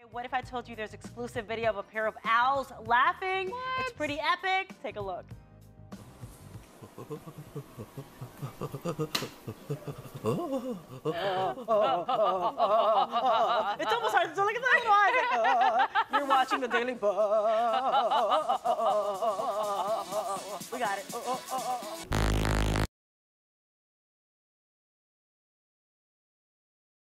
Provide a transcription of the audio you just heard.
What if I told you there's exclusive video of a pair of owls laughing? What? It's pretty epic. Take a look. It's almost hard to look at that. You're watching the Daily Buzz. We got it.